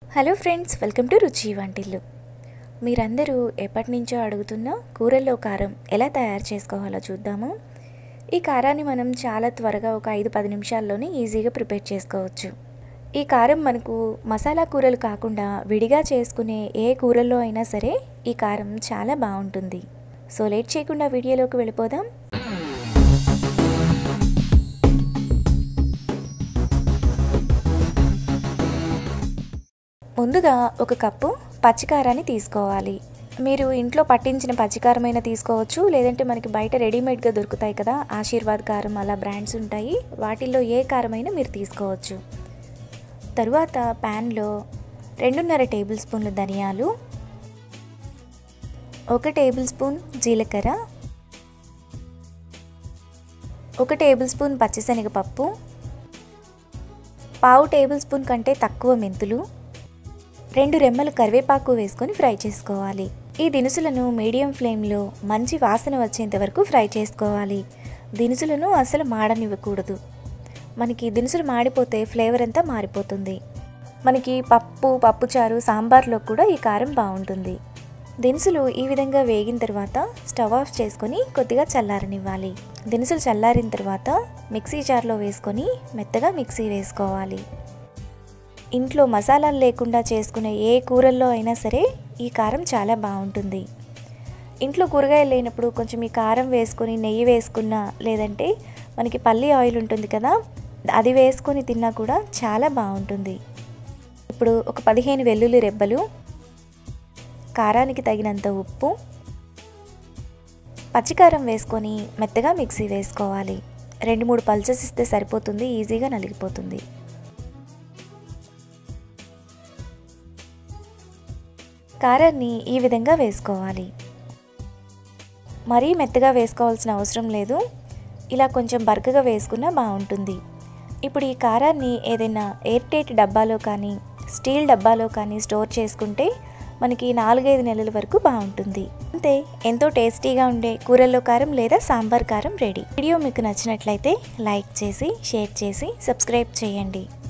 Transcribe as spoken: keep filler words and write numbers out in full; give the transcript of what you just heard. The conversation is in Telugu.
హలో ఫ్రెండ్స్, వెల్కమ్ టు రుచి వంటిల్లు. మీరందరూ ఎప్పటి నుంచో అడుగుతున్న కూరల్లో కారం ఎలా తయారు చేసుకోవాలో చూద్దాము. ఈ కారాన్ని మనం చాలా త్వరగా ఒక ఐదు పది నిమిషాల్లోనే ఈజీగా ప్రిపేర్ చేసుకోవచ్చు. ఈ కారం మనకు మసాలా కూరలు కాకుండా విడిగా చేసుకునే ఏ కూరల్లో అయినా సరే ఈ కారం చాలా బాగుంటుంది. సో లేట్ చేయకుండా వీడియోలోకి వెళ్ళిపోదాం. ముందుగా ఒక కప్పు పచ్చికారాన్ని తీసుకోవాలి. మీరు ఇంట్లో పట్టించిన పచ్చికారమైనా తీసుకోవచ్చు, లేదంటే మనకి బయట రెడీమేడ్గా దొరుకుతాయి కదా, ఆశీర్వాద్ కారం అలా బ్రాండ్స్ ఉంటాయి, వాటిల్లో ఏ కారమైనా మీరు తీసుకోవచ్చు. తరువాత ప్యాన్లో రెండున్నర టేబుల్ స్పూన్లు ధనియాలు, ఒక టేబుల్ స్పూన్ జీలకర్ర, ఒక టేబుల్ స్పూన్ పచ్చిశనగపప్పు, పావు టేబుల్ స్పూన్ కంటే తక్కువ మెంతులు, రెండు రెమ్మలు కరివేపాకు వేసుకొని ఫ్రై చేసుకోవాలి. ఈ దినుసులను మీడియం ఫ్లేమ్లో మంచి వాసన వచ్చేంత వరకు ఫ్రై చేసుకోవాలి. దినుసులను అసలు మాడనివ్వకూడదు. మనకి దినుసులు మాడిపోతే ఫ్లేవర్ అంతా మారిపోతుంది. మనకి పప్పు పప్పుచారు సాంబార్లో కూడా ఈ కారం బాగుంటుంది. దినుసులు ఈ విధంగా వేగిన తర్వాత స్టవ్ ఆఫ్ చేసుకొని కొద్దిగా చల్లారనివ్వాలి. దినుసులు చల్లారిన తర్వాత మిక్సీ జార్లో వేసుకొని మెత్తగా మిక్సీ వేసుకోవాలి. ఇంట్లో మసాలాలు లేకుండా చేసుకునే ఏ కూరల్లో అయినా సరే ఈ కారం చాలా బాగుంటుంది. ఇంట్లో కూరగాయలు లేనప్పుడు కొంచెం ఈ కారం వేసుకొని నెయ్యి వేసుకున్నా, లేదంటే మనకి పల్లి ఆయిల్ ఉంటుంది కదా, అది వేసుకొని తిన్నా కూడా చాలా బాగుంటుంది. ఇప్పుడు ఒక పదిహేను వెల్లుల్లి రెబ్బలు, కారానికి తగినంత ఉప్పు, పచ్చికారం వేసుకొని మెత్తగా మిక్సీ వేసుకోవాలి. రెండు మూడు పల్సెస్ ఇస్తే సరిపోతుంది, ఈజీగా నలిగిపోతుంది. కారాన్ని ఈ విధంగా వేసుకోవాలి. మరీ మెత్తగా వేసుకోవాల్సిన అవసరం లేదు, ఇలా కొంచెం బరకగా వేసుకున్నా బాగుంటుంది. ఇప్పుడు ఈ కారాన్ని ఏదైనా ఎయిర్ టైట్ డబ్బాలో కానీ స్టీల్ డబ్బాలో కానీ స్టోర్ చేసుకుంటే మనకి నాలుగైదు నెలల వరకు బాగుంటుంది. అంతే, ఎంతో టేస్టీగా ఉండే కూరల్లో కారం లేదా సాంబార్ కారం రెడీ. వీడియో మీకు నచ్చినట్లయితే లైక్ చేసి, షేర్ చేసి, సబ్స్క్రైబ్ చేయండి.